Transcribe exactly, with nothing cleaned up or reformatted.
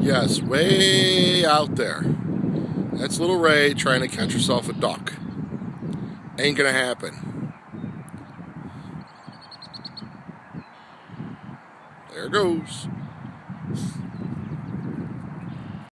Yes, way out there. That's little Ray trying to catch herself a duck. Ain't gonna happen. There it goes.